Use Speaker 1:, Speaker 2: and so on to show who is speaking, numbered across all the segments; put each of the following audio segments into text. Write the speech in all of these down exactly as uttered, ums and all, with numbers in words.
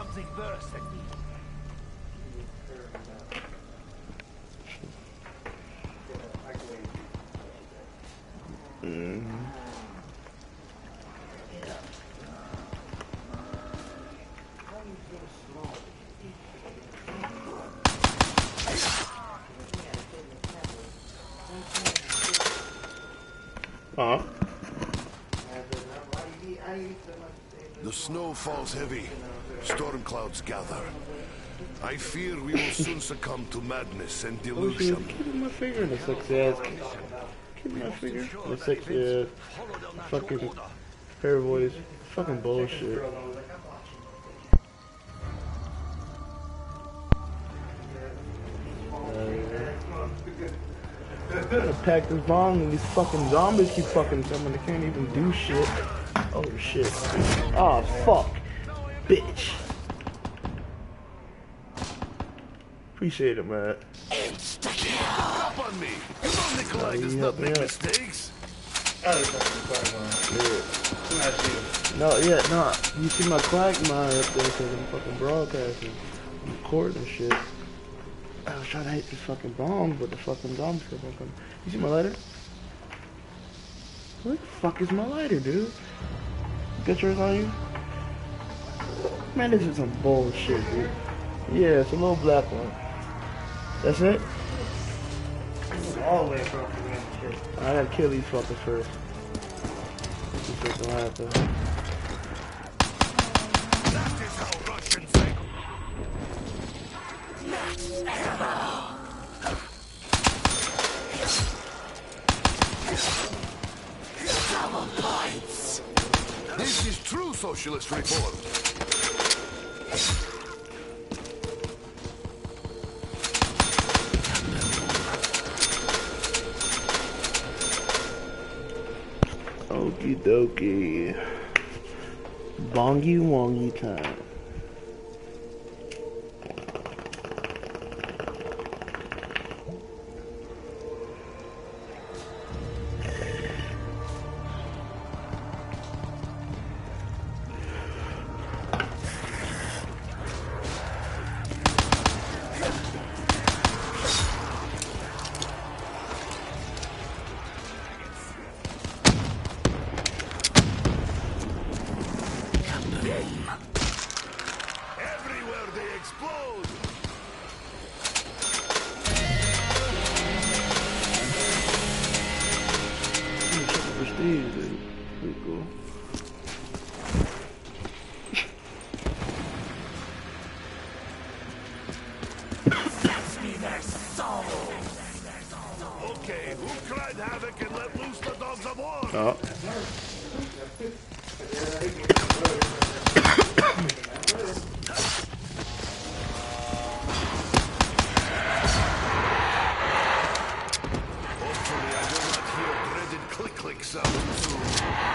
Speaker 1: something worse than me.
Speaker 2: Mm-hmm. Uh-huh.
Speaker 3: The snow falls heavy. Storm clouds gather. I fear we will soon succumb to madness and delusion.
Speaker 2: Keep my finger in the sexy ass. Keep my finger in the sexy ass. Fucking hair voice. Fucking bullshit. I'm gonna pack this bomb and these fucking zombies keep fucking coming. They can't even do shit. Oh shit. Oh fuck. Bitch. Appreciate it, man.
Speaker 3: Up on me. You know Nikolai does not make mistakes.
Speaker 2: Yeah. No, yeah, no. You see my quagmire up there because I'm fucking broadcasting. I'm recording and shit. I was trying to hit this fucking bomb, but the fucking zombies kept on coming. You see my lighter? Where the fuck is my lighter, dude? Got yours on you? Man, this is some bullshit, dude. Yeah, it's a little black one. That's it?
Speaker 4: All the way across the room, shit.
Speaker 2: I gotta kill these fuckers first. This shit's gonna happen.
Speaker 3: That is how Russians think. This is true socialist reform.
Speaker 2: Okie dokie. Bongy wongy time.
Speaker 3: Everywhere they explode.
Speaker 2: Prestige, dude. Pretty cool.
Speaker 3: Okay, who cried havoc and let loose the dogs of war?
Speaker 2: Oh.
Speaker 3: Hopefully I will not hear dreaded click-click sound soon.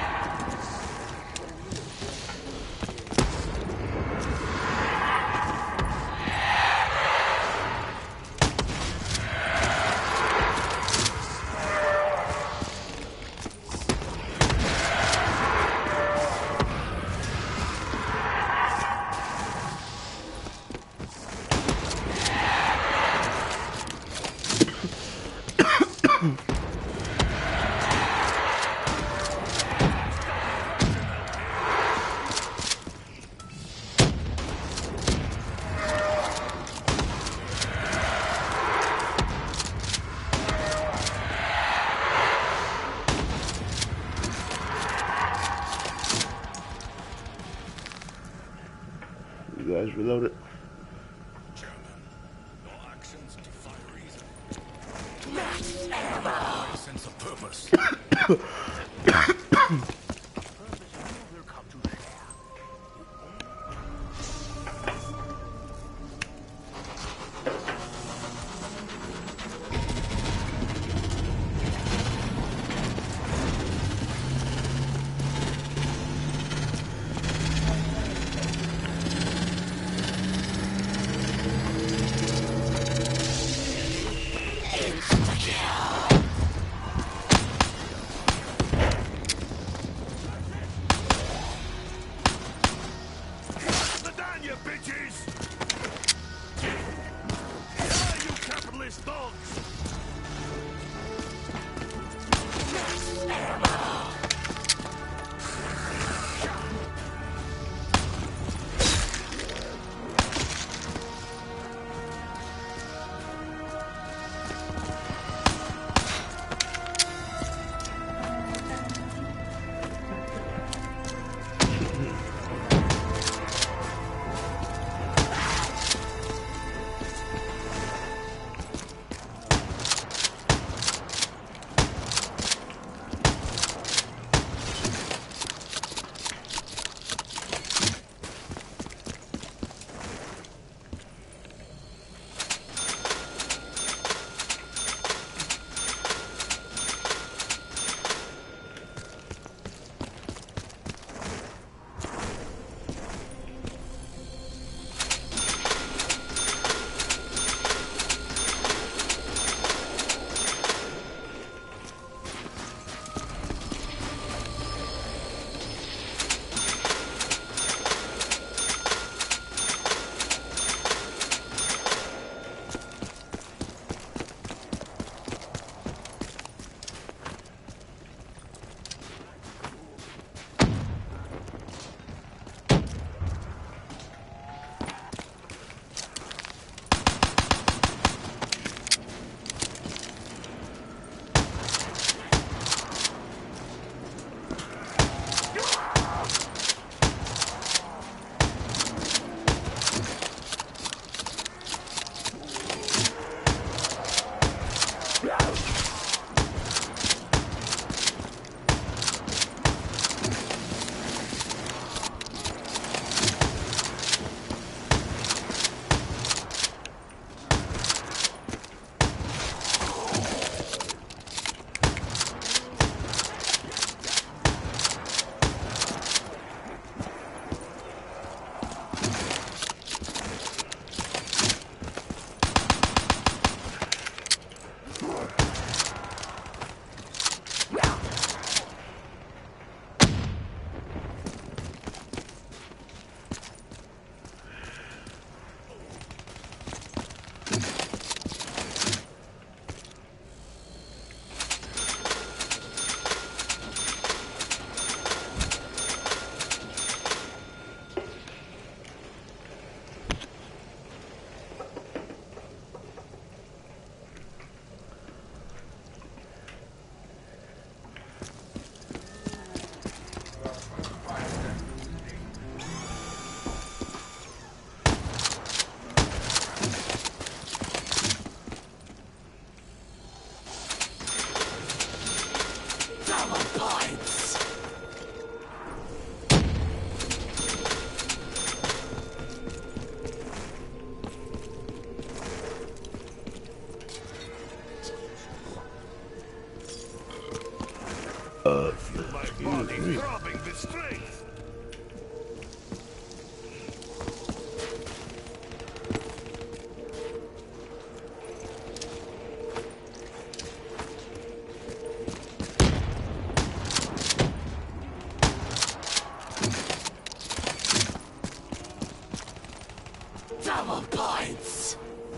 Speaker 2: You guys reloaded.
Speaker 3: Your actions defy reason. My sense of purpose. you bitches! Yeah, you capitalist dogs!
Speaker 2: Uh,
Speaker 3: Feel my body throbbing with strength.
Speaker 1: Double points!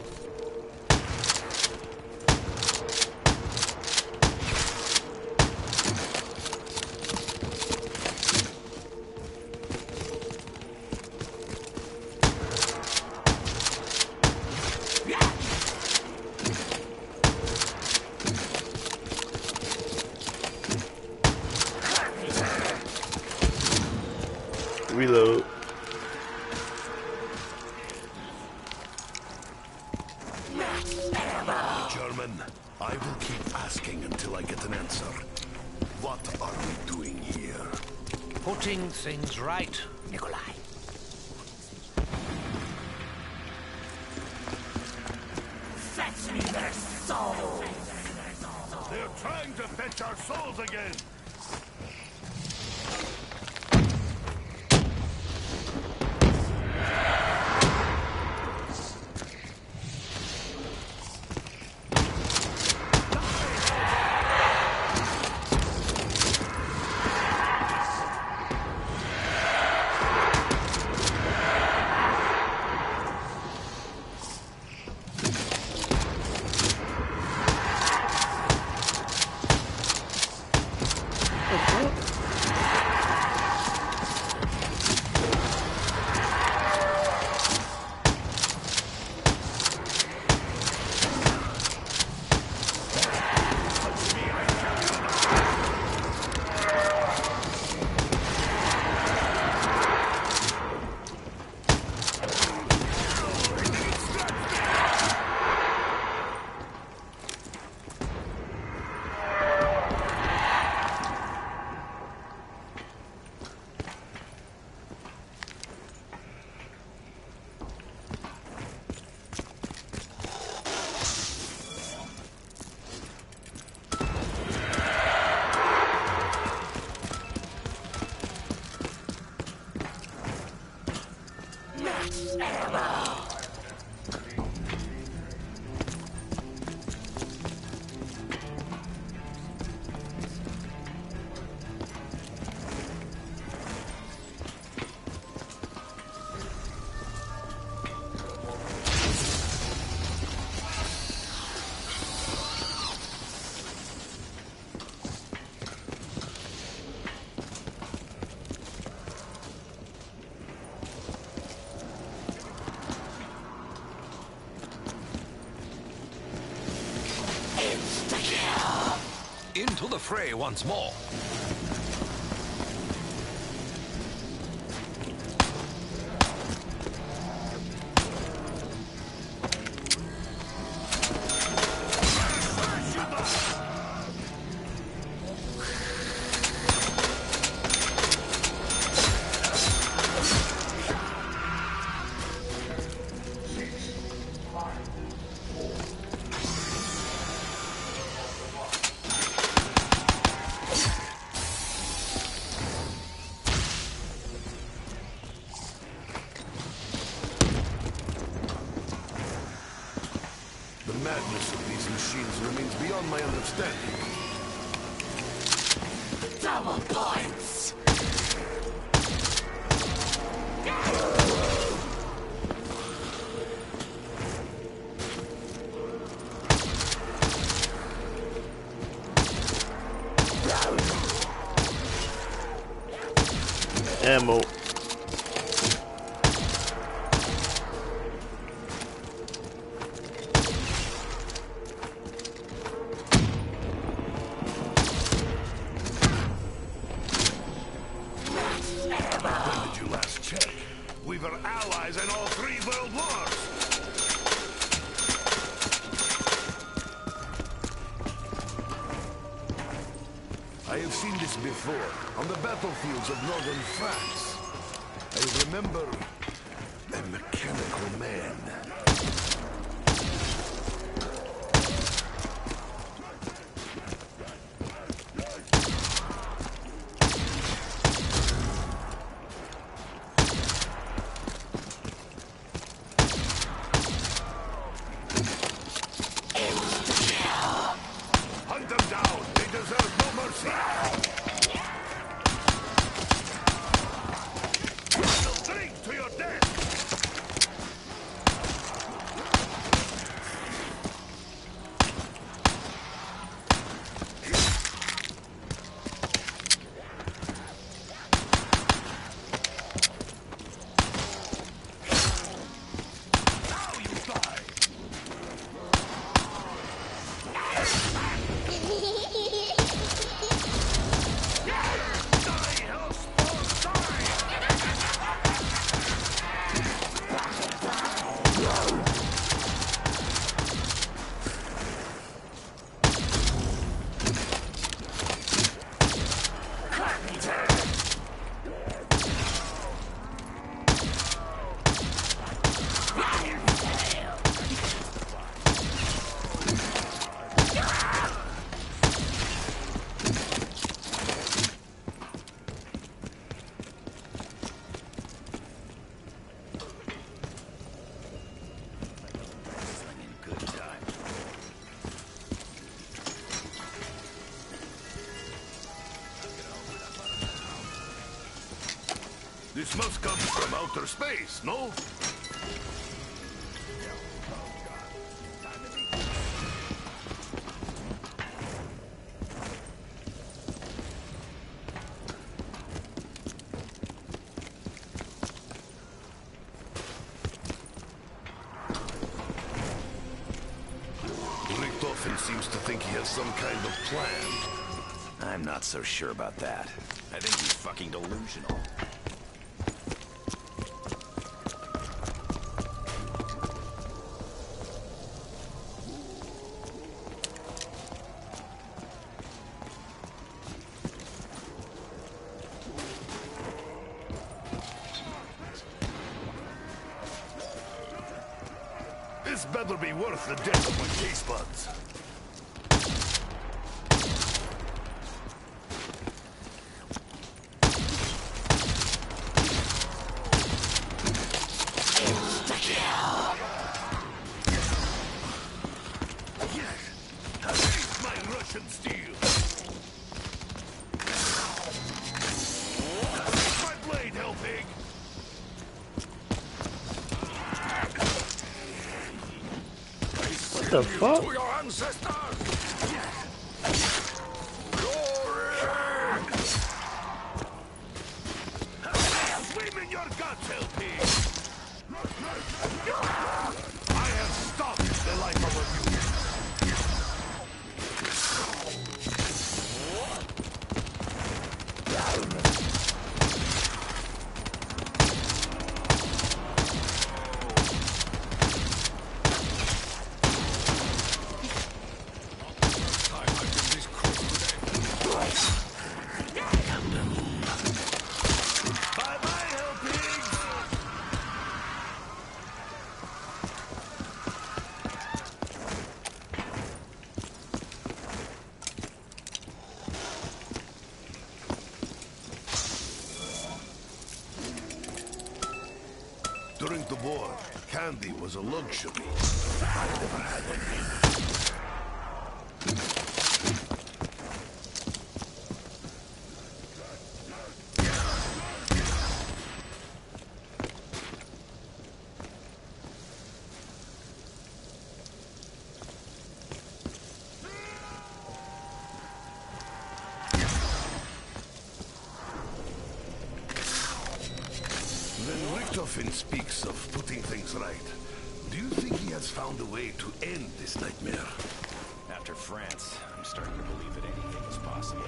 Speaker 2: Reload.
Speaker 3: German, I will keep asking until I get an answer. What are we doing here?
Speaker 4: Putting things right, Nikolai.
Speaker 1: Fetch me their souls!
Speaker 3: They're trying to fetch our souls again!
Speaker 1: Max ammo.
Speaker 4: Into the fray once more.
Speaker 3: The madness of these machines remains beyond my understanding.
Speaker 1: Double points.
Speaker 2: Ammo.
Speaker 3: We were allies in all three world wars. I have seen this before on the battlefields of northern France. I remember a mechanical man. This must come from outer space, no? Richtofen seems to think he has some kind of plan.
Speaker 5: I'm not so sure about that. I think he's fucking delusional.
Speaker 3: This better be worth the death of my taste buds.
Speaker 2: the fuck?
Speaker 3: To your ancestors! Swim in your guts, L P! I have stopped the life of abuse. During the war, candy was a luxury. I never had any. Richtofen speaks of putting things right. Do you think he has found a way to end this nightmare?
Speaker 5: After France, I'm starting to believe that anything is possible.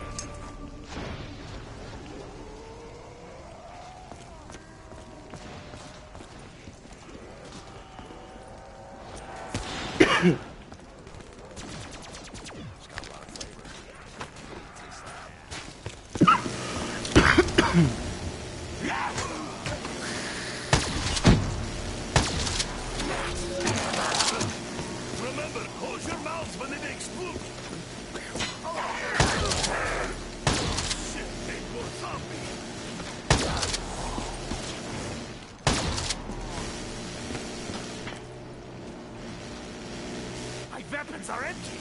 Speaker 5: It's got a lot of flavor.
Speaker 3: Remember, close your mouths when they explode. Shit, ain't more zombie. My weapons are empty.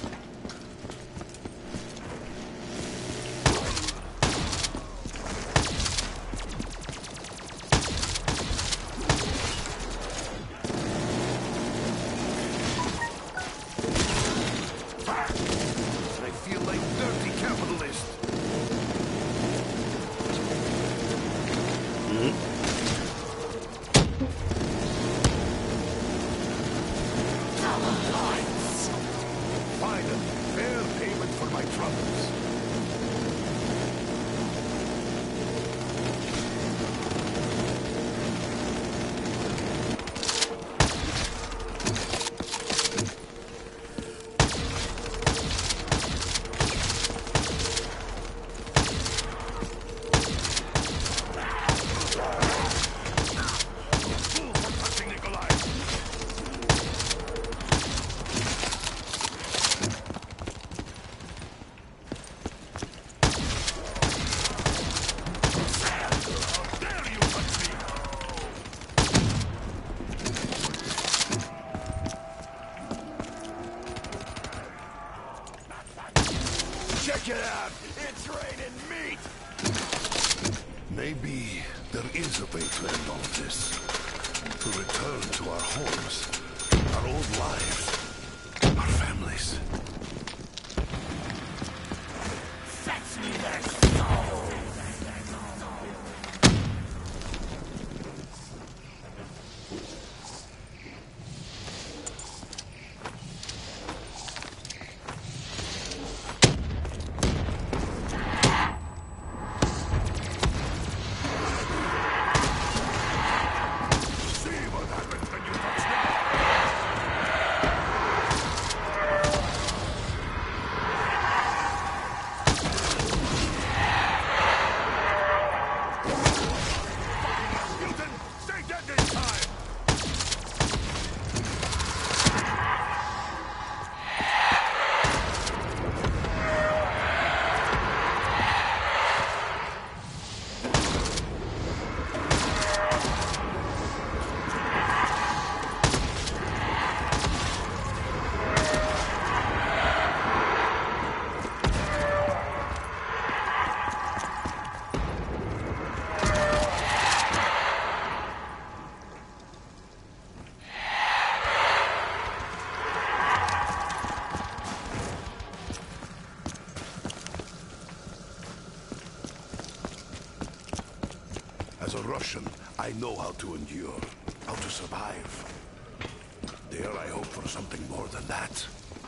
Speaker 3: Check it out! It's raining meat! Maybe there is a way to end all of this. To return to our homes, our old lives, our families.
Speaker 1: Fetch me their soul!
Speaker 3: I know how to endure, how to survive. Dare I hope for something more than that?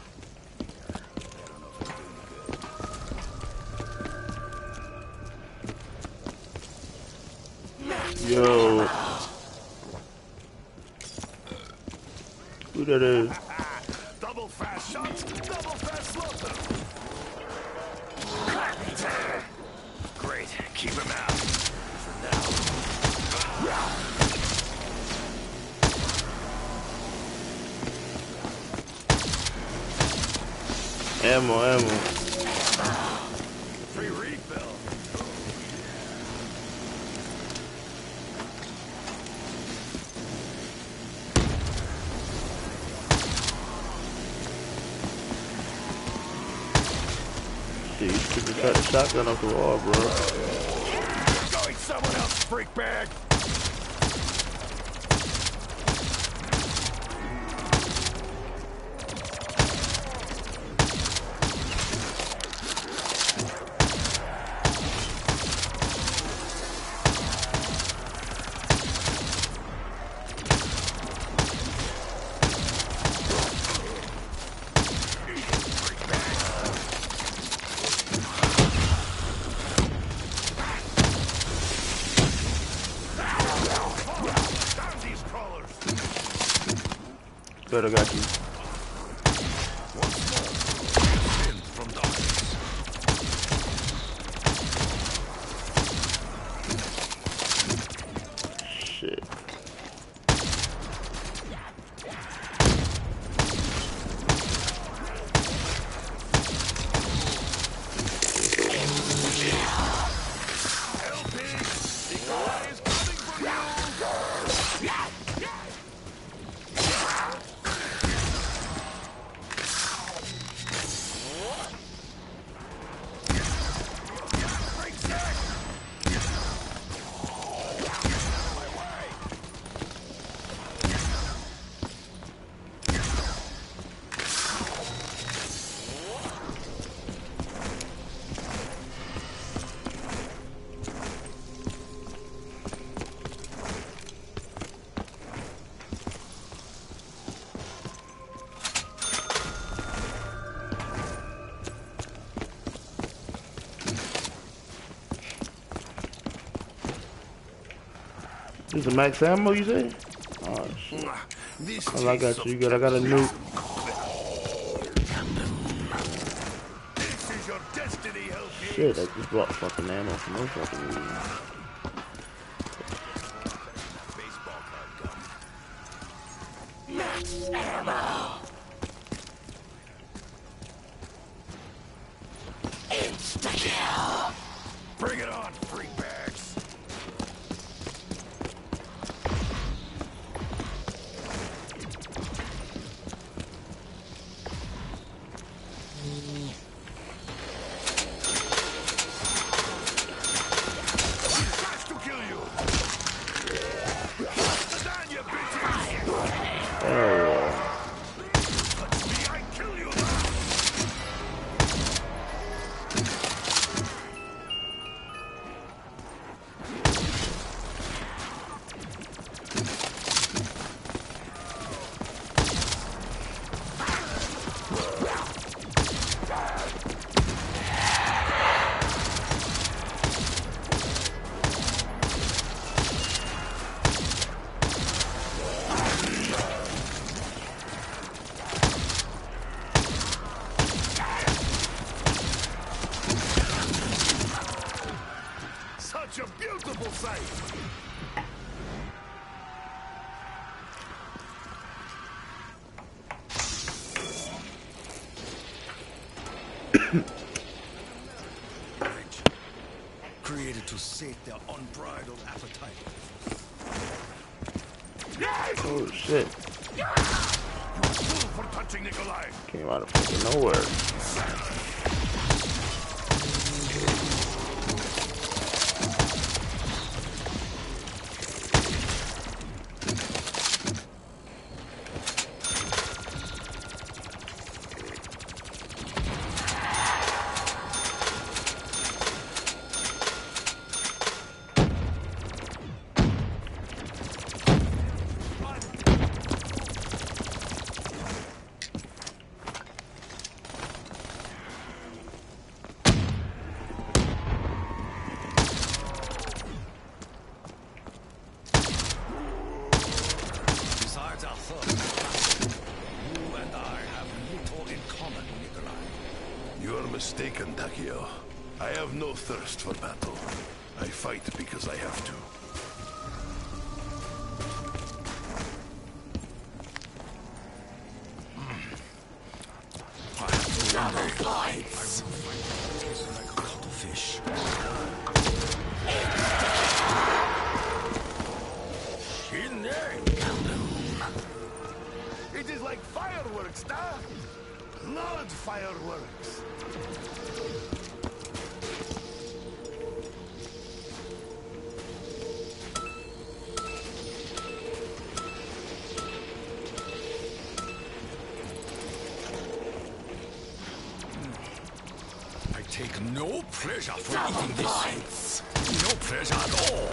Speaker 2: Yo. Who that is?
Speaker 3: Double fast shots, double fast slaughter.
Speaker 5: Great. Keep him out.
Speaker 2: Ammo, ammo.
Speaker 3: Free refill.
Speaker 2: Dude, you should have cut the shotgun off the wall, bro.
Speaker 3: Going someone else, freak bag.
Speaker 2: Good, I got you.
Speaker 3: From darkness.
Speaker 2: Shit. This is max ammo, you say? Oh shit.
Speaker 3: This
Speaker 2: Oh, I got you. You good? I got a nuke.
Speaker 3: This is your destiny, Hellkey.
Speaker 2: Shit, I just brought fucking ammo for no fucking reason.
Speaker 5: Baseball card gun.
Speaker 1: Max ammo. Insta-kill.
Speaker 3: Bring it on, freak bags. Flash to kill you. Down, you bitches.
Speaker 2: Oh,
Speaker 3: Touch me, I kill you. Such a beautiful sight.
Speaker 5: Created to sate their unbridled appetite.
Speaker 2: oh shit.
Speaker 3: You fool for touching Nikolai.
Speaker 2: Came out of fucking nowhere.
Speaker 3: mistaken, Takeo. I have no thirst for battle. I fight because I have to.
Speaker 1: Double points.
Speaker 5: Like a cuttlefish.
Speaker 3: It is like fireworks, da? Blood fireworks.
Speaker 4: I take no pleasure from
Speaker 1: Double
Speaker 4: eating this.
Speaker 1: points.
Speaker 4: No pleasure at all.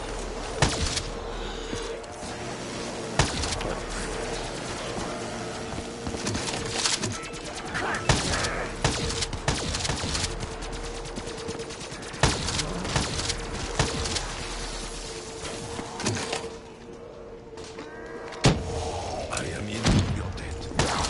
Speaker 3: I am in your debt.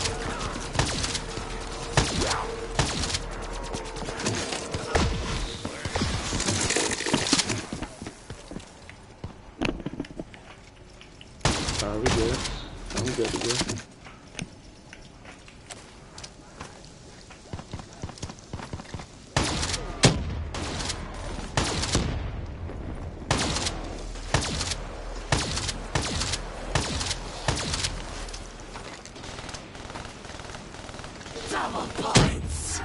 Speaker 2: Alright, we good. Oh, we good, we good.
Speaker 1: Double points.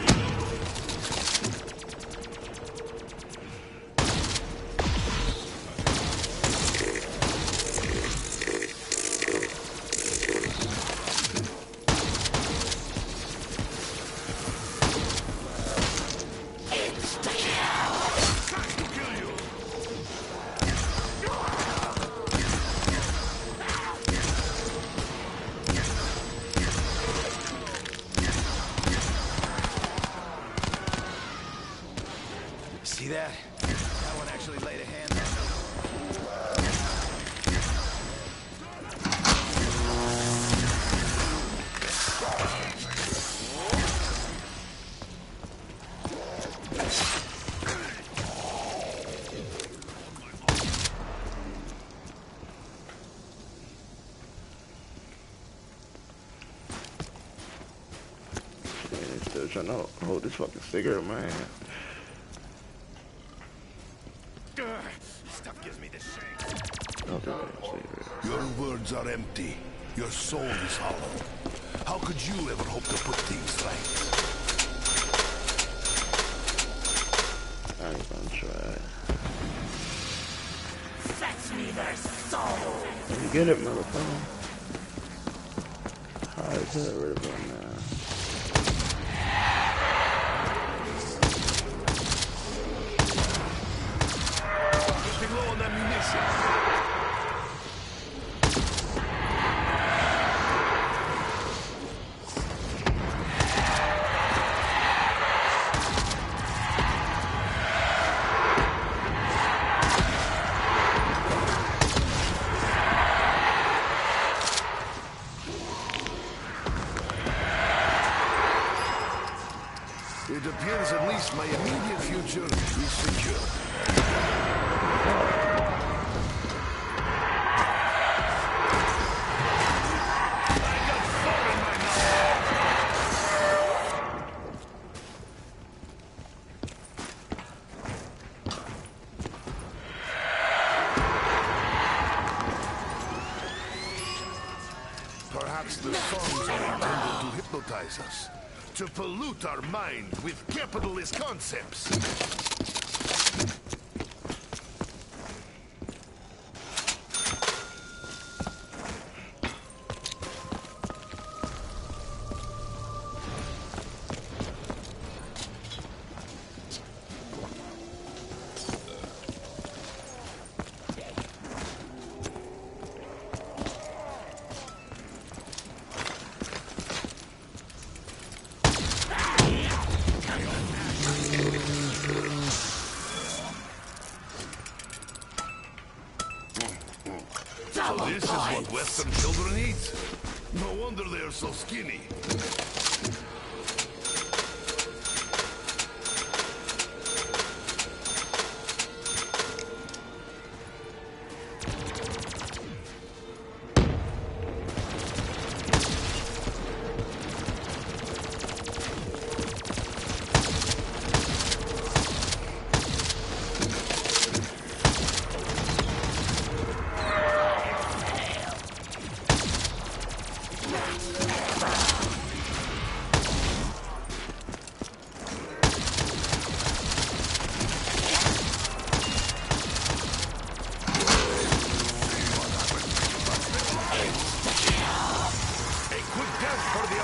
Speaker 5: See that? That one actually laid a hand on me.
Speaker 2: Man, he's still trying to hold this fucking cigarette, man.
Speaker 5: Stuff gives me the shake.
Speaker 2: Okay, cigarette.
Speaker 3: Your words are empty. Your soul is hollow. How could you ever hope to put things right?
Speaker 2: I ain't gonna try.
Speaker 1: Fetch me their soul.
Speaker 2: Let me get it, motherfucker. Hard as hell, rid of him now.
Speaker 3: Getting low on ammunition. It appears at least my immediate future is secure. I got four in my mouth. Perhaps the songs are intended to hypnotize us, to pollute our mind with capitalist concepts. So this is what Western children eat? No wonder they are so skinny.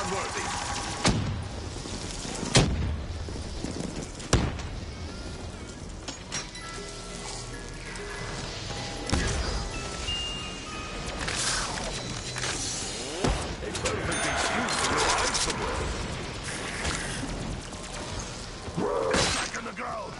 Speaker 3: unworthy. A perfect excuse to go hide somewhere. Back on the ground.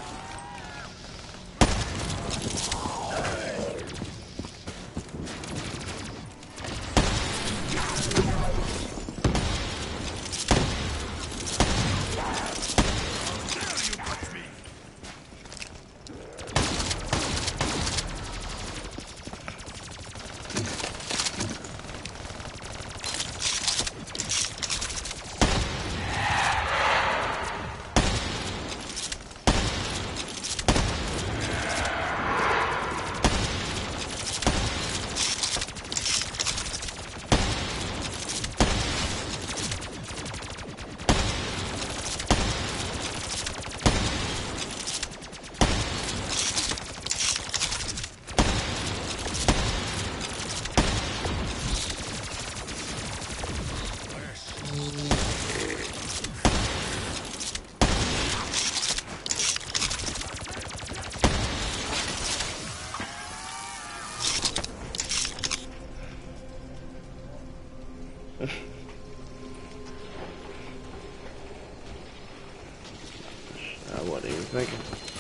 Speaker 2: I wasn't even thinking.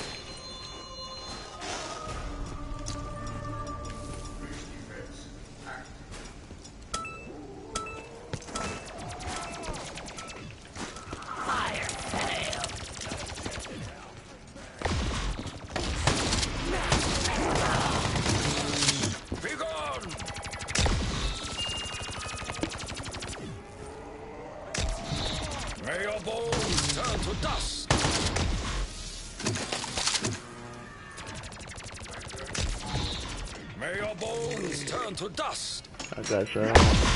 Speaker 1: Fire fail.
Speaker 4: Be gone! May your bones turn to dust! May your bones turn to dust!
Speaker 2: I got you.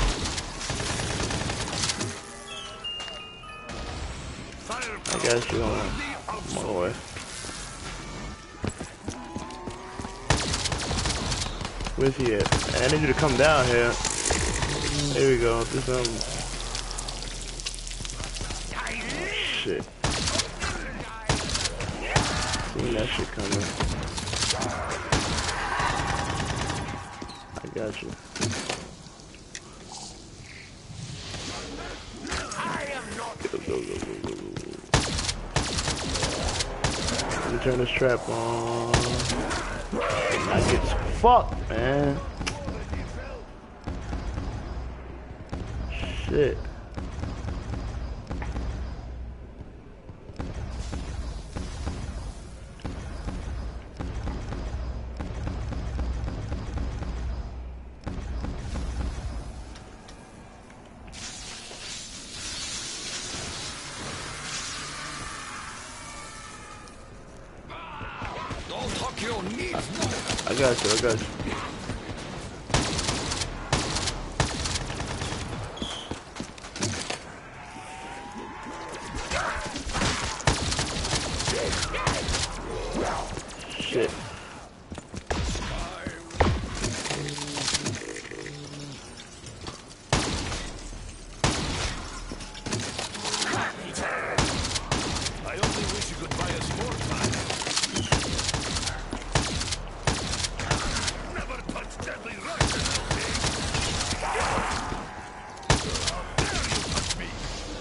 Speaker 2: I got you on my way. Where's he at? I need you to come down here. There we go. Do something. Shit. Seen that shit coming. I got you. Go, go, go, go, go, go. Let me turn this trap on. I get fucked, man. Shit.
Speaker 4: Don't tuck your knees, no!
Speaker 2: I got you, I got you. Shit.
Speaker 3: I only wish you could buy us more time. Never touch deadly Russian, okay? How dare you touch me?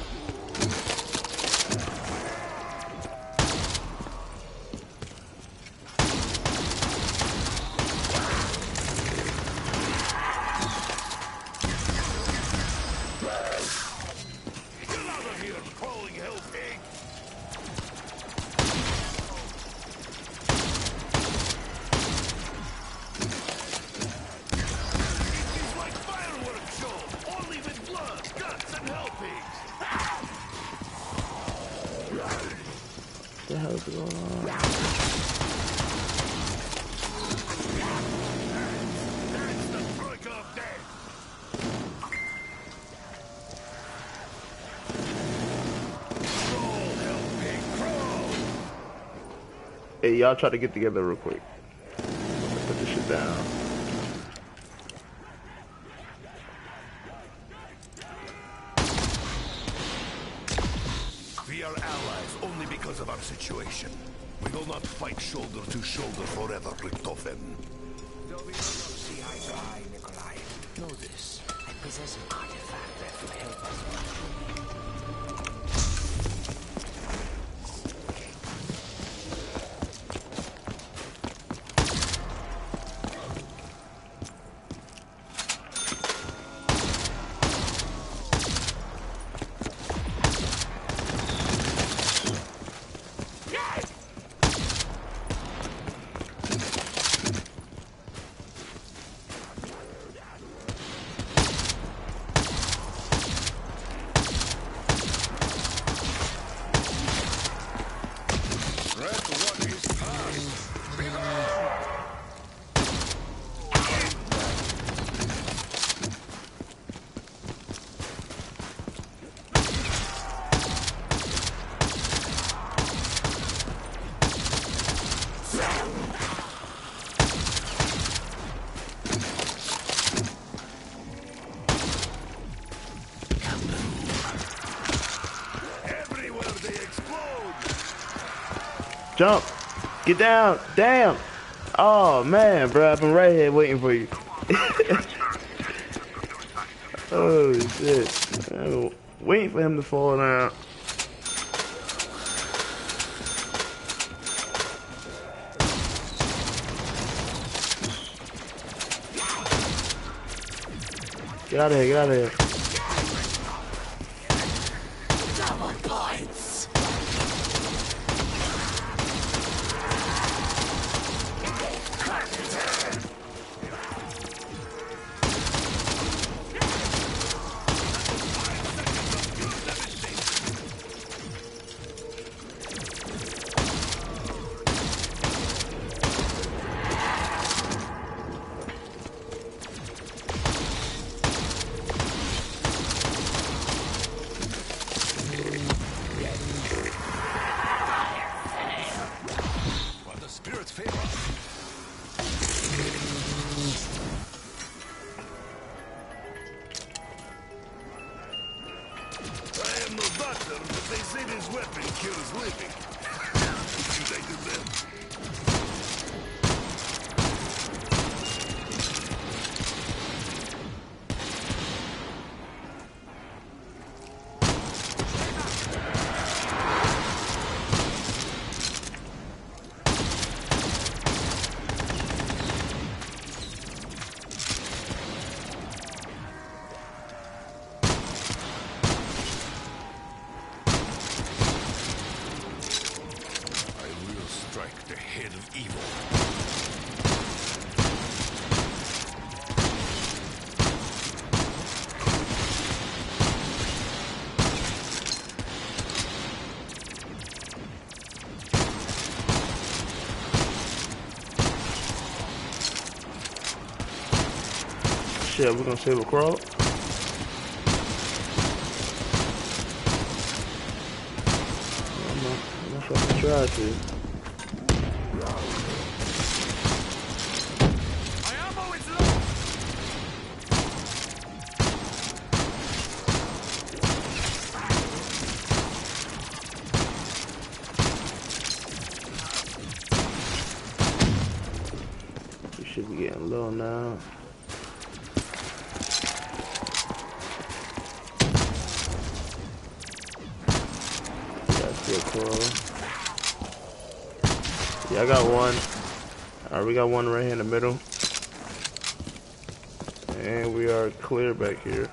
Speaker 3: Get out of here, crawling hell pig! It's like fireworks show, only with blood, guts, and helpings.
Speaker 2: What the hell is going on?
Speaker 3: That's the troika of death. Crawl, helping, crawl.
Speaker 2: Hey, y'all try to get together real quick. Put this shit down.
Speaker 3: are allies only because of our situation. We will not fight shoulder to shoulder forever, Richtofen.
Speaker 1: See eye to eye, Nikolai. Know this. I possess an artifact that will help us.
Speaker 2: Jump. Get down. Damn. Oh, man, bro. I've been right here waiting for you. Oh, shit. I'm waiting for him to fall down. Get out of here. Get out of here.
Speaker 1: Double points.
Speaker 2: Shit, we're gonna save a crowd. I'm not, I'm not fucking try to. We should be getting low now. Yeah, I got one. Alright, we got one right here in the middle. And we are clear back here.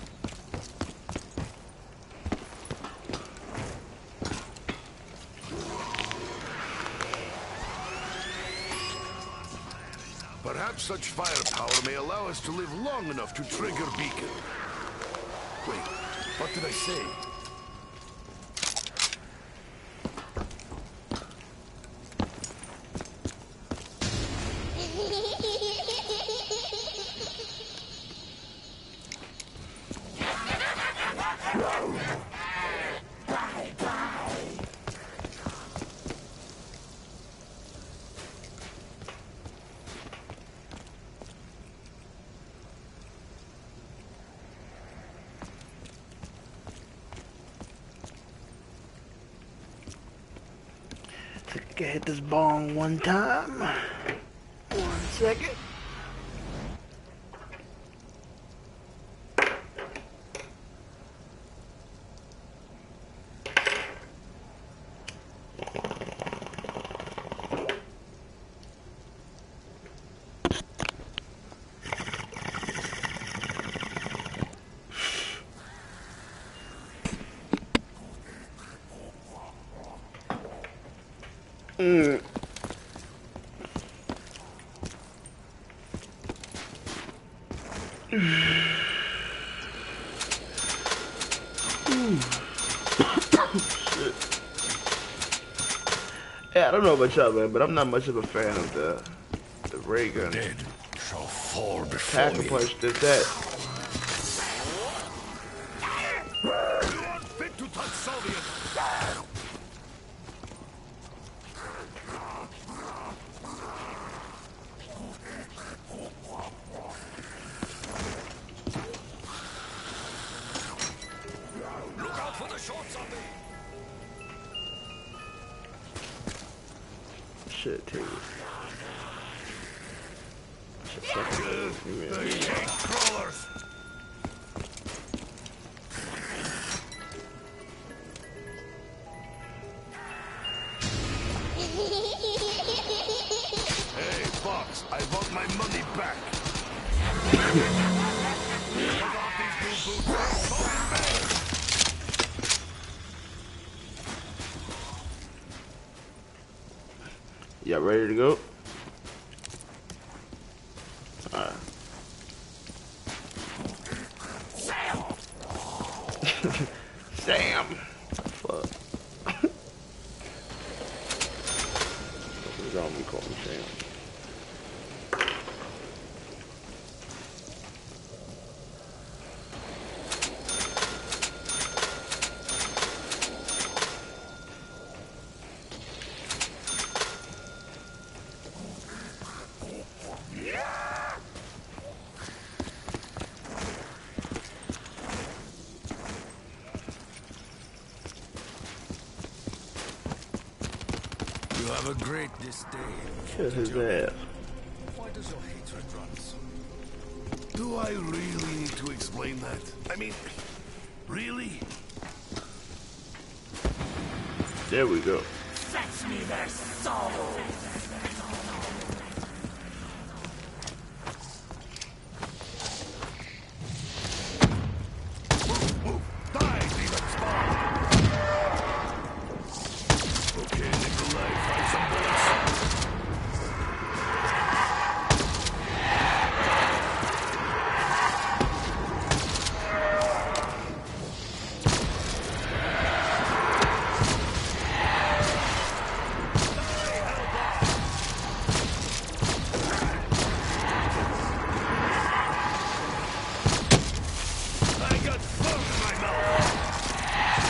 Speaker 3: Perhaps such firepower may allow us to live long enough to trigger beacon. Wait, what did I say?
Speaker 2: Can hit this bong one time. One second. Mm. Shit. Yeah, I don't know about y'all, man, but I'm not much of a fan of the the ray gun.
Speaker 3: Dead shall fall before
Speaker 2: Pack a
Speaker 3: me.
Speaker 2: punch did that.
Speaker 3: You are fit to touch Soviet.
Speaker 4: Look out for the short zombie!
Speaker 2: Shit, too. Shit, fucking move me, man.
Speaker 3: They hate crawlers. Hey, Fox, I want my money back. Take off these new boots. Oh, man.
Speaker 2: Y'all ready to go? Alright. Sam! Sam! Fuck. Don't be calling me Sam.
Speaker 3: You have a great disdain.
Speaker 2: Kill his ass.
Speaker 3: Why does your hatred run so? Do I really need to explain that? I mean, really?
Speaker 2: There we go.
Speaker 1: Fetch me their soul!
Speaker 3: Move! Die, demon spawn! Okay, Nikolai, find some bullets. I got food in my mouth!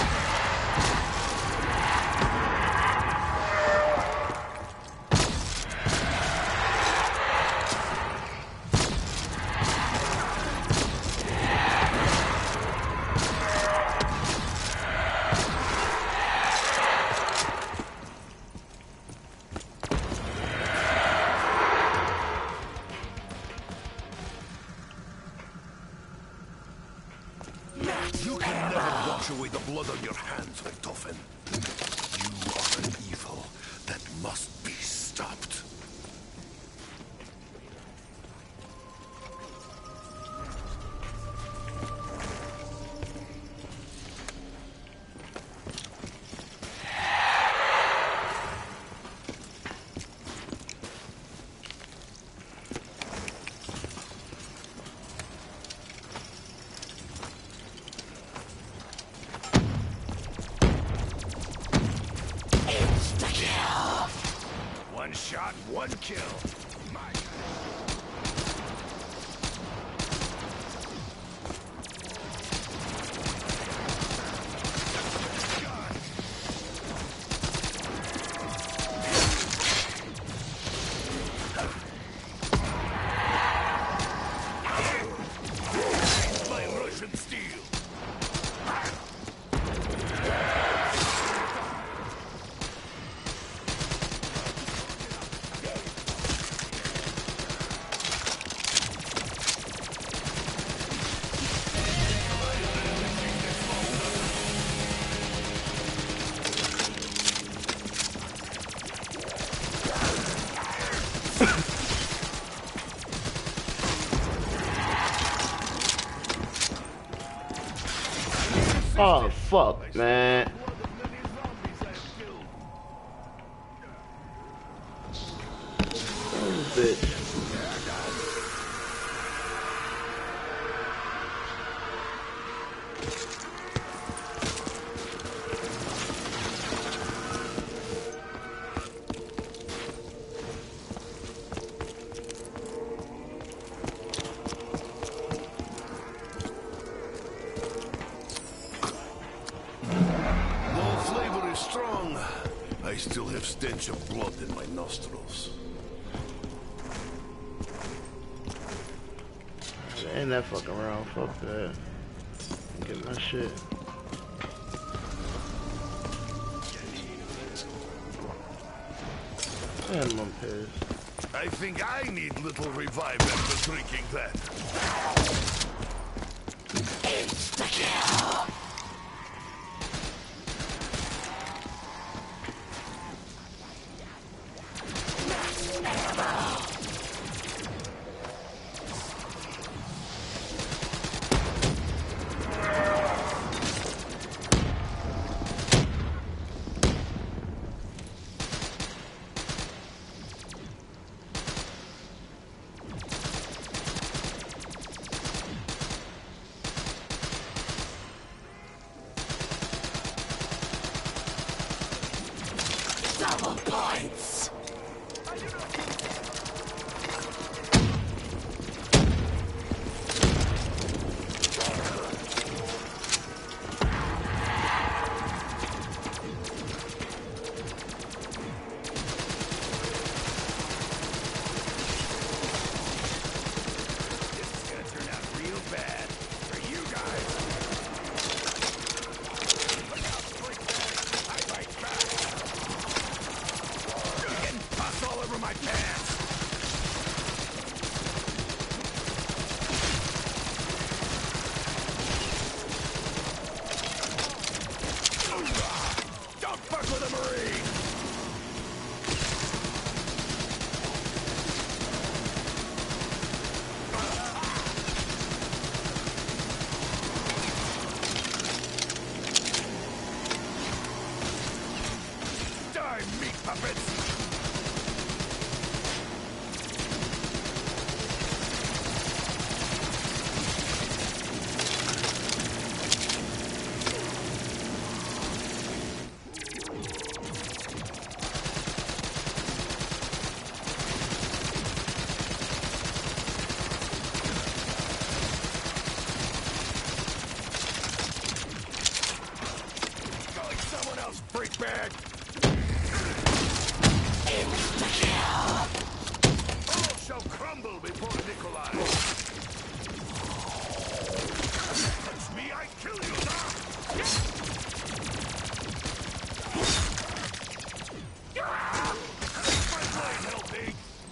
Speaker 3: You can never wash away the blood on your hands, Richtofen. You are an evil that must be stopped. One shot, one kill. My My Russian steel.
Speaker 2: Oh, fuck, man. Oh, bitch.
Speaker 3: I still have stench of blood in my nostrils.
Speaker 2: Ain't that fucking around. Fuck that. Get my shit. Damn, I'm pissed.
Speaker 3: I think I need little revive after drinking that.
Speaker 1: Insta-kill! Double points!
Speaker 3: Break bag!
Speaker 1: Insta-kill!
Speaker 3: All shall crumble before Nikolai! Touch me, I kill you now! My blade help me!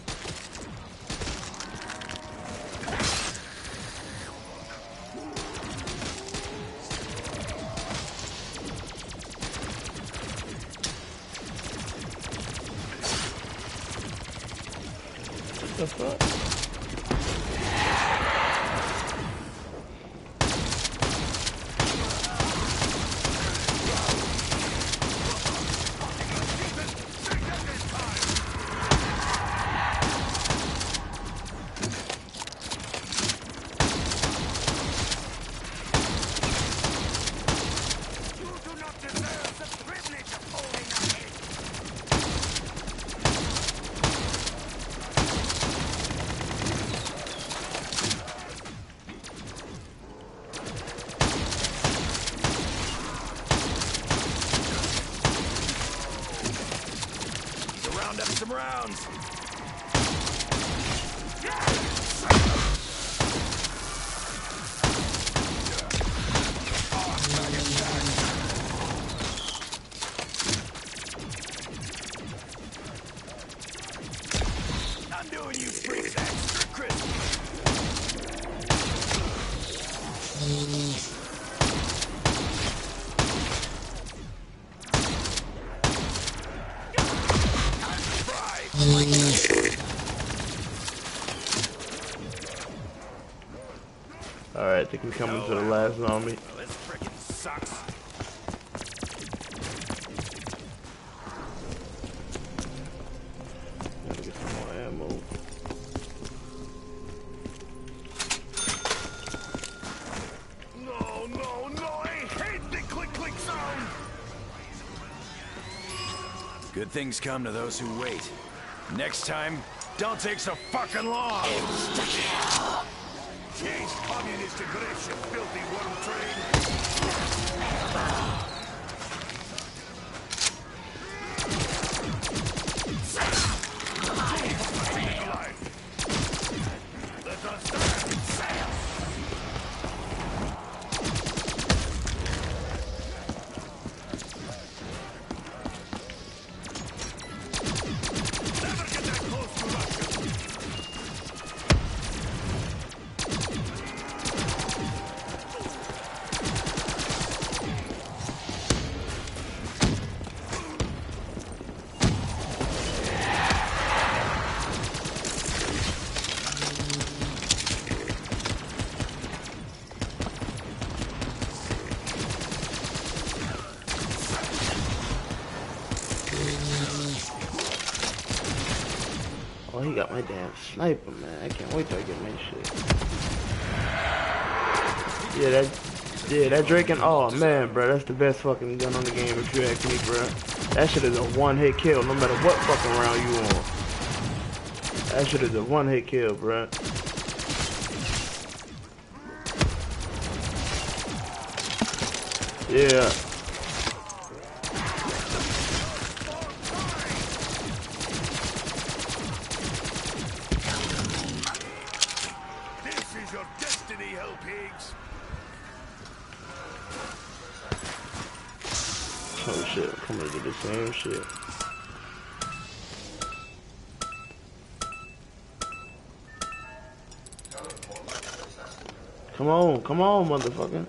Speaker 2: The fuck?
Speaker 5: Round up some rounds. I'm doing you freaks extra crispy.
Speaker 2: Alright, I think we're coming to the last zombie.
Speaker 5: Let's frickin'
Speaker 3: sucks.
Speaker 2: Gotta get some more ammo.
Speaker 3: No, no, no! I hate the click click sound.
Speaker 5: Good things come to those who wait. Next time, don't take so fucking long!
Speaker 3: Jeez, communist aggression, filthy worm train. Let us die. Never get that close to Russia.
Speaker 2: Oh, he got my damn sniper, man. I can't wait till I get my shit. Yeah, that, yeah, that Drake and oh man, bro, that's the best fucking gun on the game if you ask me, bro. That shit is a one-hit kill, no matter what fucking round you on. That shit is a one-hit kill, bro. Yeah.
Speaker 3: This is your destiny, hell pigs.
Speaker 2: Oh shit, I'm coming to do the same shit. Come on, come on, motherfucker.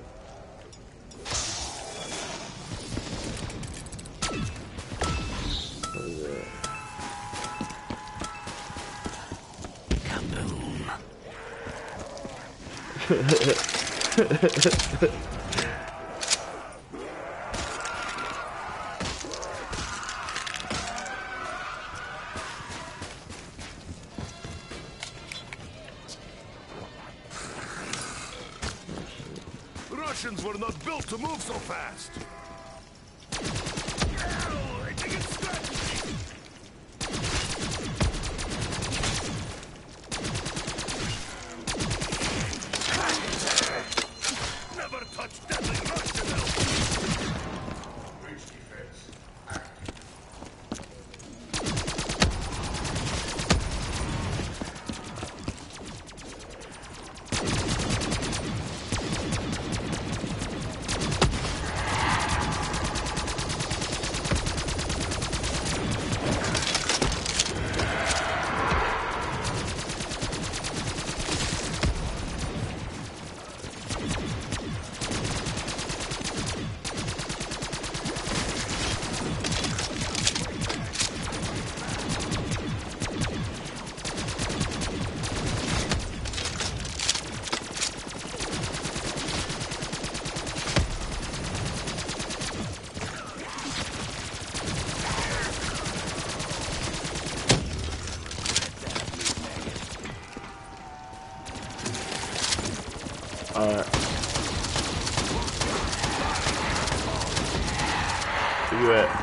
Speaker 2: What is that?
Speaker 3: Russians were not built to move so fast. Ow, I think it's scratching me. Never touch deadly Russian help. Bridge defense active.
Speaker 2: Alright. Where you at?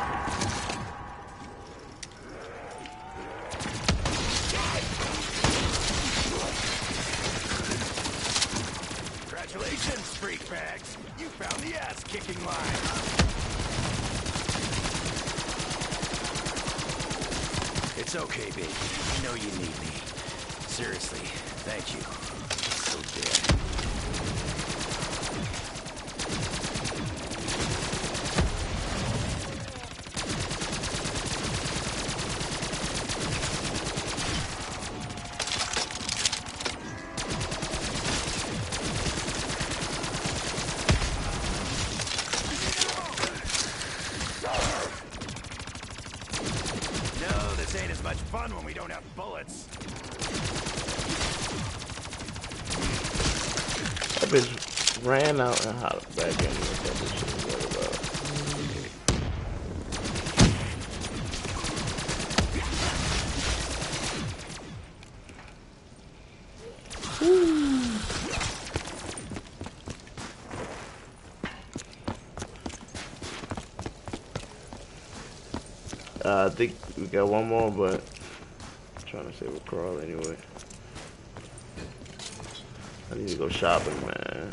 Speaker 5: Congratulations, freak bags! You found the ass-kicking line! It's okay, baby. I know you need me. Seriously, thank you. So dead. No, this ain't as much fun when we don't have bullets.
Speaker 2: That bitch ran out and hopped back in with that shit. What about? Uh, I think we got one more, but I'm trying to save a crawl anyway. I need to go shopping, man.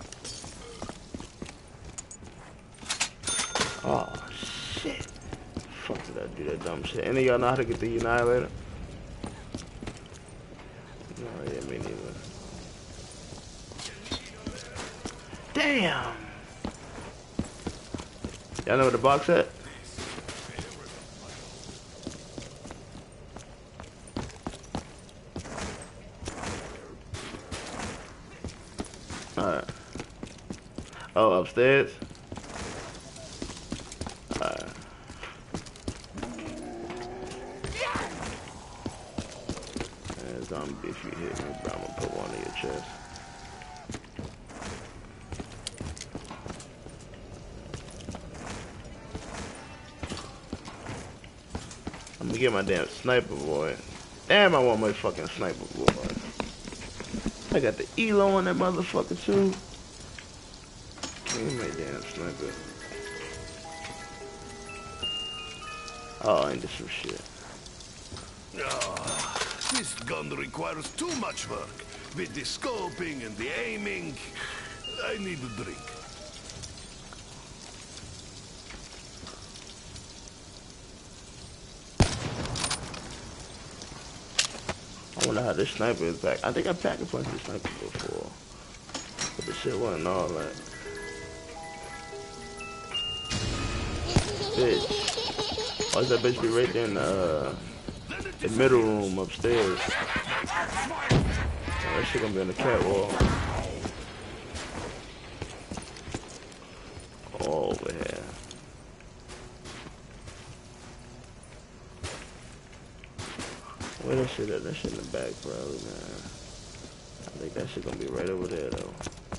Speaker 2: Oh, shit. Fuck did I do that dumb shit? Any of y'all know how to get the Annihilator? No, yeah, me neither. Damn! Y'all know where the box at? Alright. Oh, upstairs? Alright. Yeah, zombie, if you hit me, bro, I'm gonna put one in your chest. I'm gonna get my damn sniper, boy. Damn, I want my fucking sniper, boy. I got the E L O on that motherfucker too. Give me my damn sniper. Oh, ain't this some shit.
Speaker 3: Ah, this gun requires too much work. With the scoping and the aiming, I need a drink.
Speaker 2: I wonder how this sniper is back. I think I packed a bunch of snipers before. But the shit wasn't all that. Bitch. Why is that bitch be right there in the, uh, the middle room upstairs? Oh, that shit gonna be on the catwalk. Oh, over here. Where that shit at? That shit in the back, probably, man. I think that shit gonna be right over there, though.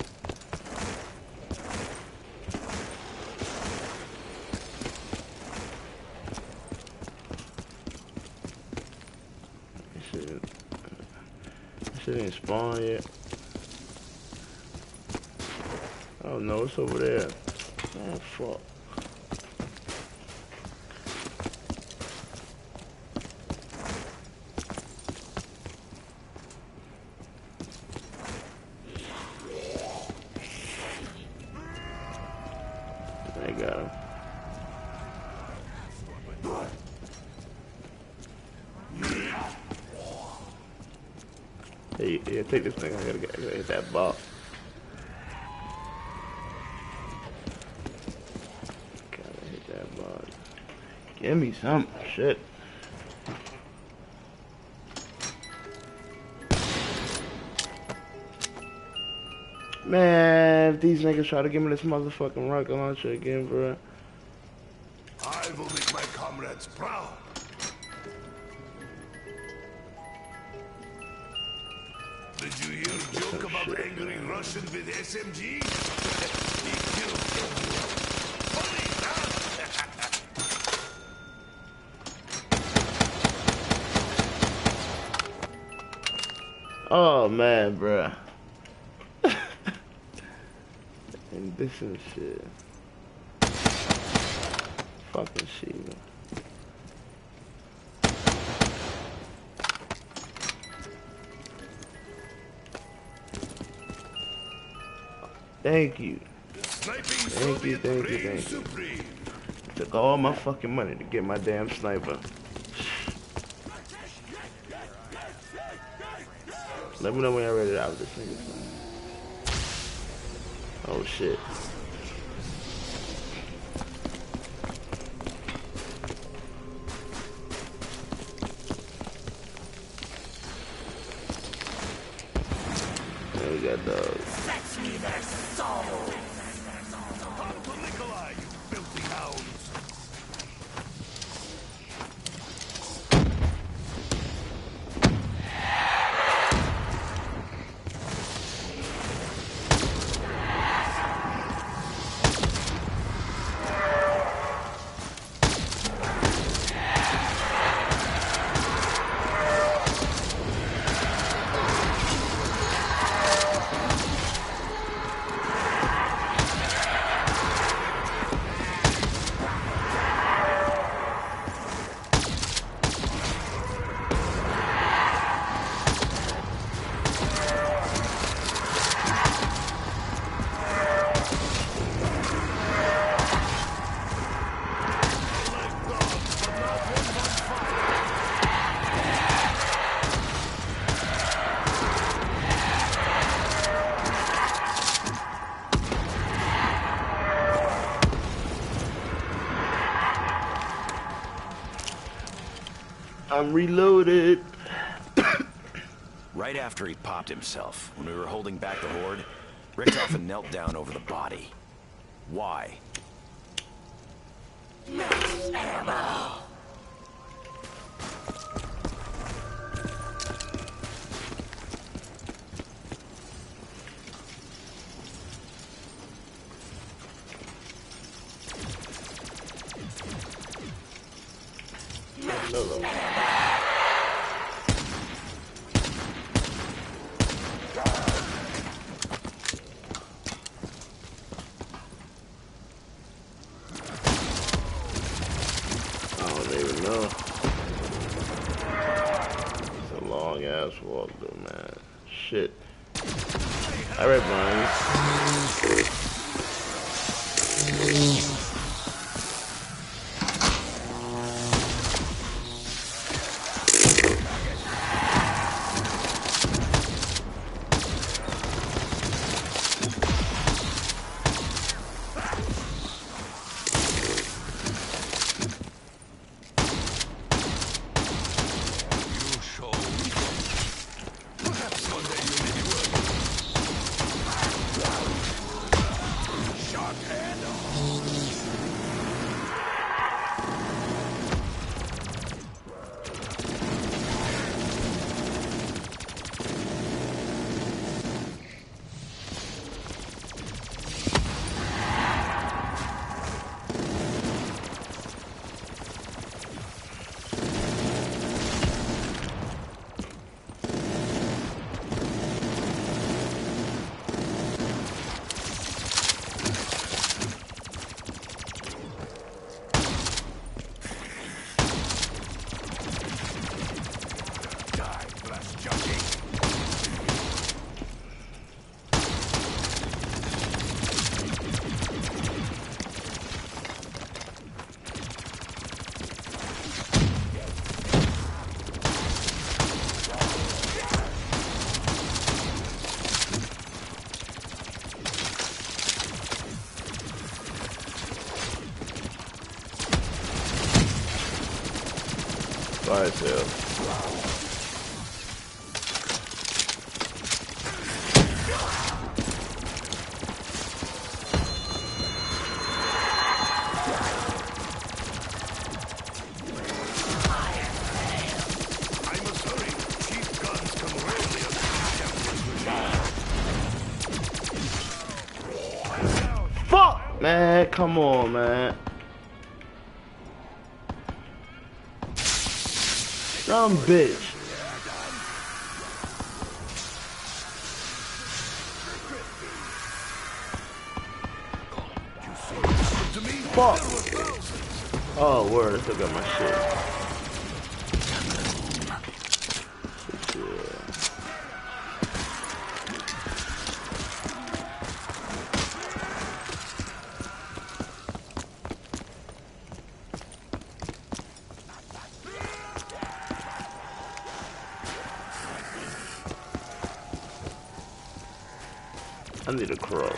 Speaker 2: That shit, that shit ain't spawned yet. Oh no, it's over there. Oh fuck. I got him. Hey, yeah, take this thing. I gotta get I gotta hit that box. Gotta hit that box. Give me some shit. Man, if these niggas try to give me this motherfucking rocket launcher again, bro.
Speaker 3: I will make my comrades proud. Did you hear a joke about
Speaker 2: shit,
Speaker 3: angry
Speaker 2: man.
Speaker 3: Russian with S M G? He killed everyone. Funny, huh?
Speaker 2: Oh man, bro. And this and shit. Fucking shit. Thank you.
Speaker 3: Sniping
Speaker 2: Thank
Speaker 3: Soviet
Speaker 2: you, thank you,
Speaker 3: reigns
Speaker 2: thank you.
Speaker 3: supreme.
Speaker 2: Took all my fucking money to get my damn sniper. Let me know when you're ready to out this nigga. Oh shit. There we got dogs.
Speaker 1: Fetch me their souls!
Speaker 3: Come to Nikolai, you filthy hounds.
Speaker 2: I'm reloaded.
Speaker 5: Right after he popped himself, when we were holding back the horde, Richtofen knelt down over the body. Why?
Speaker 1: Max ammo.
Speaker 2: No, no. I don't even know. It's a long ass walk though, man. Shit. Alright, Brian. By itself.
Speaker 3: I must hurry. Cheap guns come rarely on the
Speaker 2: Fuck, man! Come on, man. Some bitch. Fuck. Oh, word. I still got my shit. I need a crow.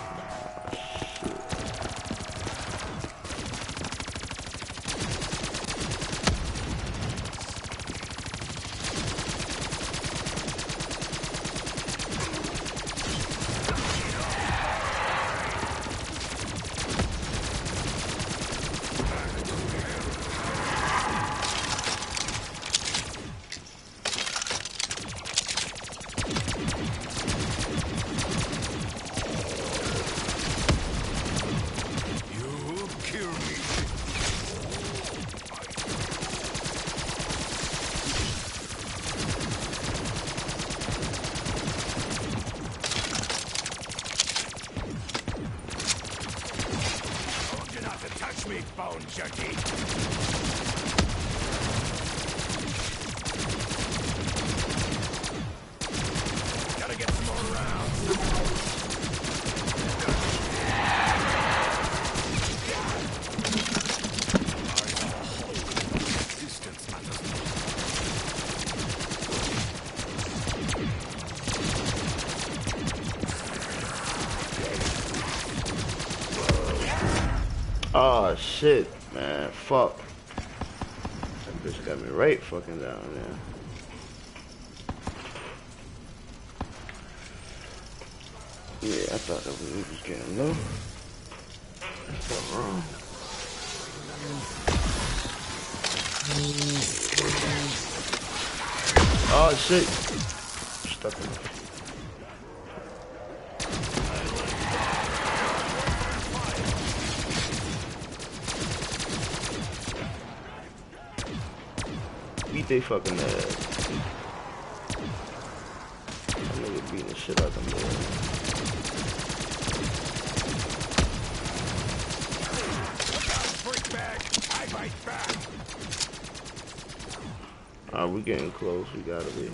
Speaker 5: Bone junkie. Gotta get some more rounds. Distance matters.
Speaker 2: Oh shit, man. Fuck. Bitch got me right fucking down there. Yeah, I thought that we was getting low. That's so wrong. Oh shit. Stuck in it. Beat they fucking ass. That nigga beating the shit out of them boys. Alright, we getting close. We gotta be.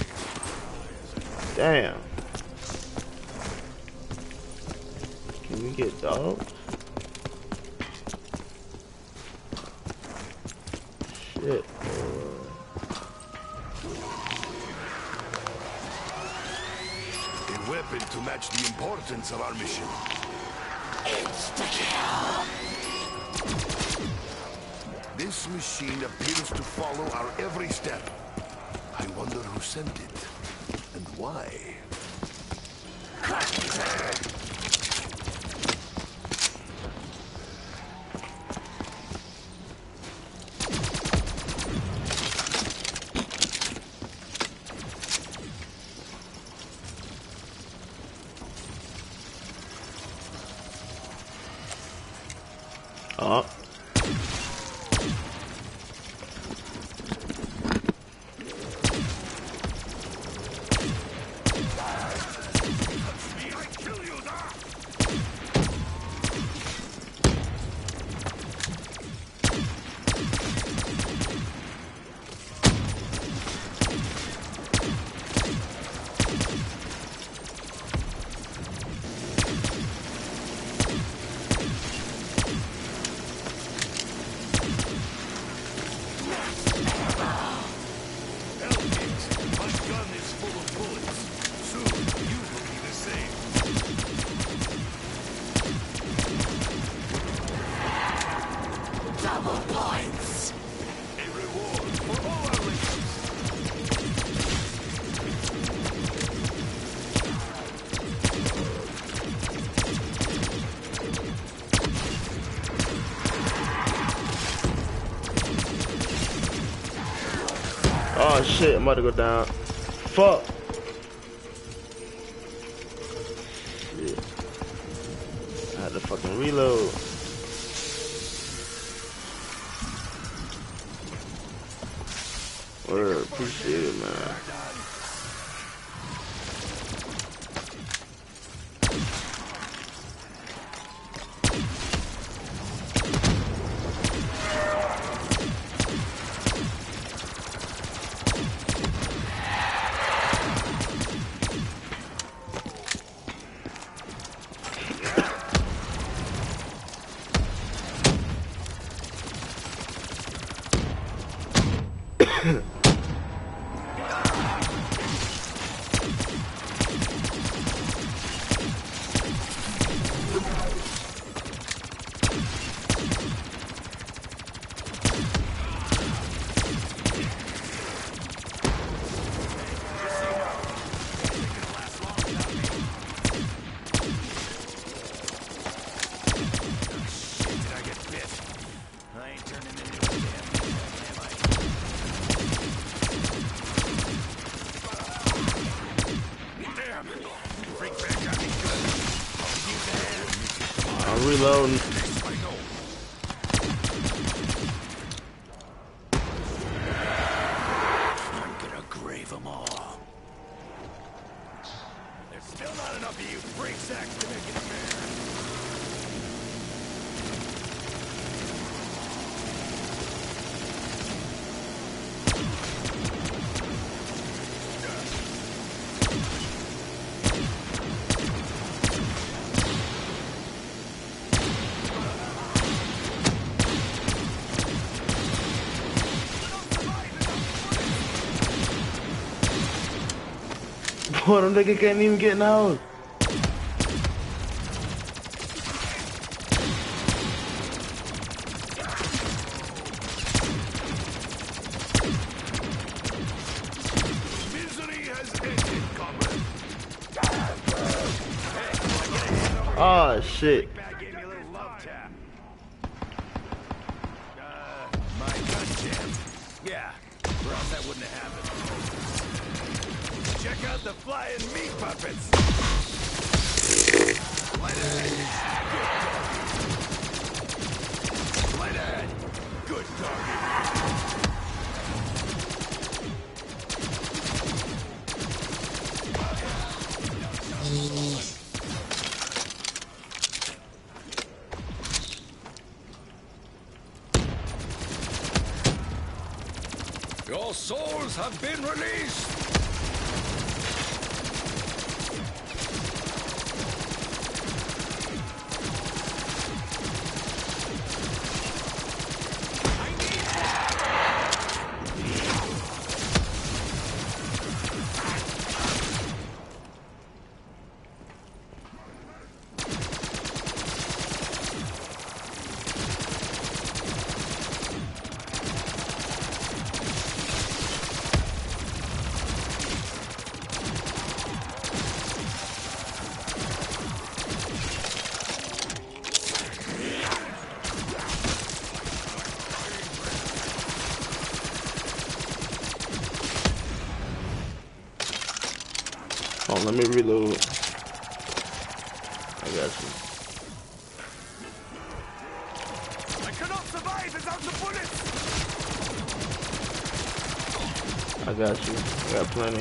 Speaker 2: Damn. Can we get dogs? Shit.
Speaker 3: A weapon to match the importance of our mission.
Speaker 1: Insta-kill.
Speaker 3: This machine appears to follow our every step. I wonder who sent it and why.
Speaker 1: Crack his head.
Speaker 2: Oh. Oh shit, I'm about to go down. Fuck. Shit. I had to fucking reload. Word, appreciate it, man. I'm reloading.
Speaker 5: I'm gonna grave them all. There's still not enough of you freak sacks to make it fair.
Speaker 2: Boy, them niggas can't even get in the house. Oh shit.
Speaker 3: Bag gave me a little love tap. Uh, my gun jam. Yeah, or else that wouldn't have happened. Check out the flying meat puppets. Light ahead. Light ahead. Good doggy.
Speaker 4: Your souls have been released!
Speaker 2: Oh, let me reload. I got you.
Speaker 3: I cannot survive without the bullets.
Speaker 2: I got you. I got plenty.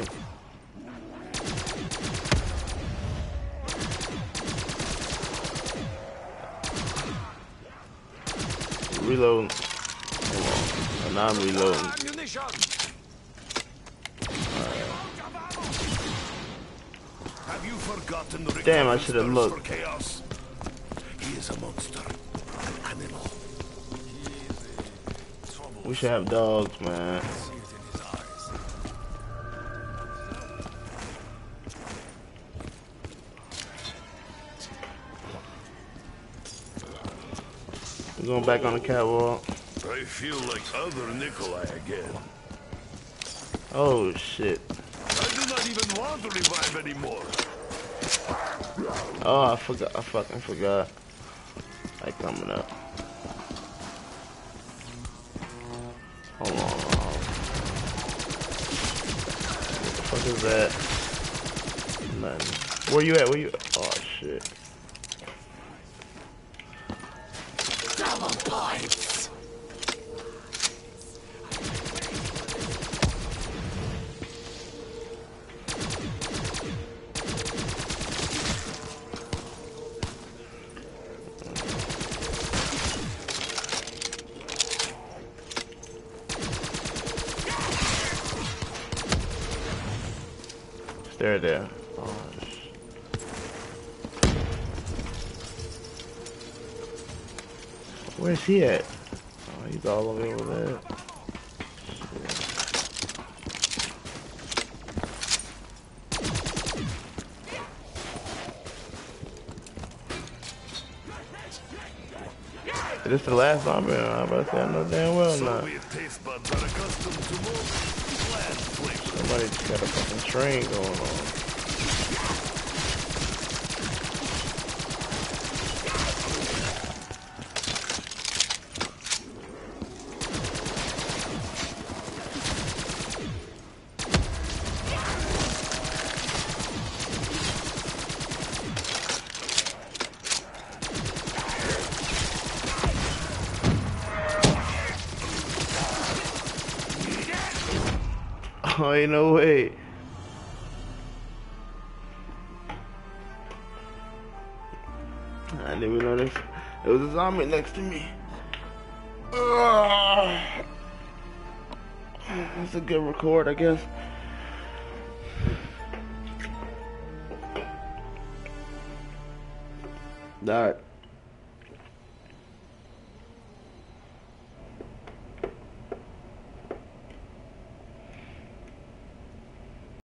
Speaker 2: Reload. Hold on. And I'm reloading.
Speaker 3: Ammunition. Have you forgotten the
Speaker 2: Damn, I should have looked.
Speaker 3: for chaos? He is a monster, an animal.
Speaker 2: We should have dogs, man. We're going back on the catwalk.
Speaker 3: I feel like other Nikolai again.
Speaker 2: Oh shit.
Speaker 3: I do not even want to revive anymore.
Speaker 2: Oh, I forgot. I fucking forgot. Like coming up. Hold on. What the fuck is that? Nothing. Where you at? Where you at? Oh shit.
Speaker 1: Double points.
Speaker 2: There, there. Oh, where's he at? Oh, he's all the way over there. Is this the last zombie? I'm about to say I know damn well not.
Speaker 3: Soviet taste buds are accustomed to more bland flavor.
Speaker 2: Somebody just got a fucking train going on. Oh, ain't no way. I didn't even know this. There was a zombie next to me. Ugh. That's a good record, I guess. Alright.